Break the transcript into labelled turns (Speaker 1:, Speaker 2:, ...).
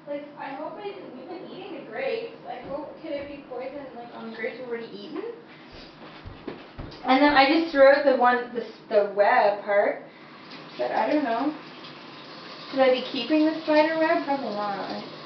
Speaker 1: Like, I hope we've been eating the grapes. I hope, could it be poison, like, on the grapes we've already eaten? And then I just threw out the web part. But I don't know. Should I be keeping the spider web? Probably not.